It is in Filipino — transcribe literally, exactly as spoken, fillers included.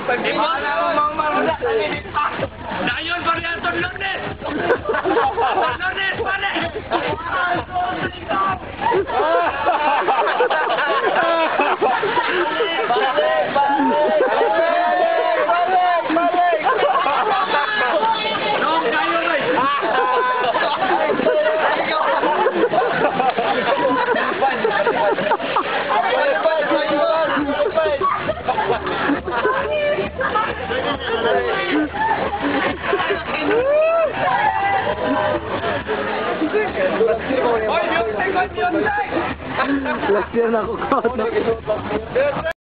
Di ba alam mo mga maruna? Dayon, Varianton Lourdes! Lourdes, pare! Balik! Balik! Balik! Balik! Nong kayo, boy! Last year na ako.